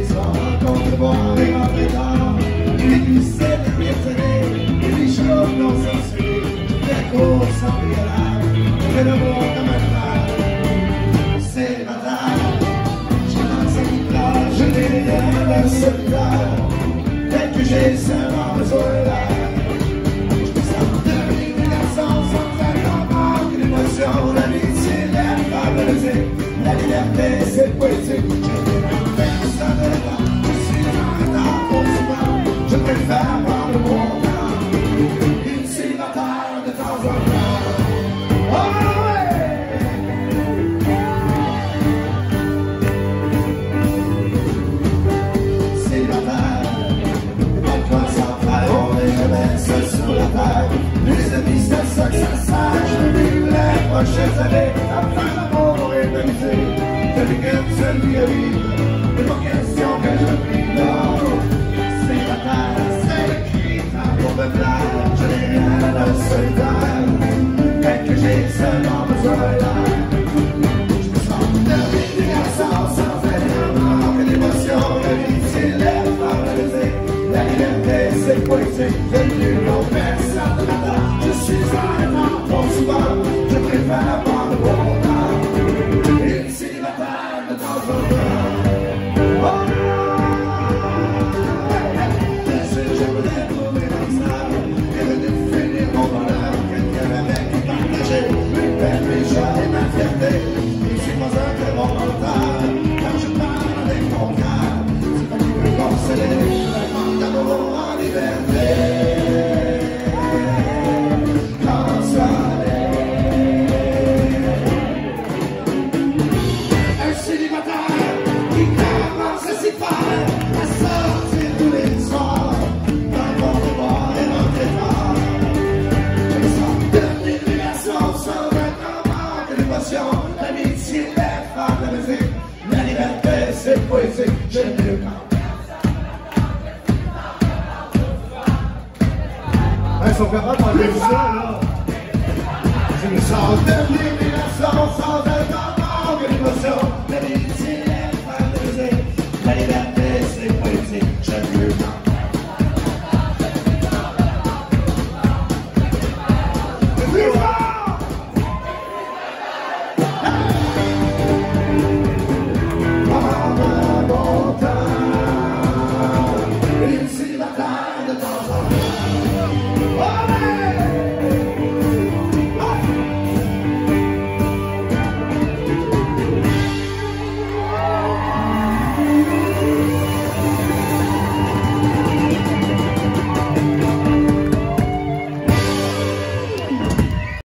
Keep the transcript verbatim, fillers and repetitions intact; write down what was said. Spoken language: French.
sans rencontre, boire et rentrer tard. Les glissades de piétonner, et les choses non censurées, des courses sans violage, je fais le monde comme un frère. Célibataire, je lance un guitare, je n'ai le solitaire, dès que j'ai seulement besoin d'air. Je me sens devenu un garçon sans faire comprendre que l'émotion, l'amitié, l'air, la musique, la liberté, c'est poétique. Je préfère prendre le bon temps, une célibataire de temps en temps. Oh ouais! Célibataire, pas de quoi s'en faire, on est jamais seul sur la terre. Les amis, c'est ça que ça sert, je vis les prochaines années, à faire l'amour et m'amuser. Je vis comme celui à vivre, c'est pas question que je vis là. Je n'ai rien de solitaire, mais que j'ai seulement besoin d'air. Je me sens devenu des garçons sans élément, que l'émotion, l'amitié, l'air, la musique, la liberté, c'est poétique. Je n'ai non personne de la terre, je suis un étant trop souvent, je préfère prendre le bon temps, une célibataire de temps en temps. Oh! C'est pas un très bon mental, quand je parle avec mon cœur, c'est pas qui peut consoler, un manque d'amour en liberté. Consoler. Un célibataire qui commence à s'y faire, à sortir tous les soirs, dans le bon devoir et rentrer tard. Je me sens devenu une garçon sans l'émotion, l'amitié, l'air, la musique, la liberté, c'est poétique, je ne le comprends. Ils sont capables d'enlever ça, là. Je me sens devenu une garçon sans un temps, que l'émotion, l'amitié, l'air, la musique, la liberté, c'est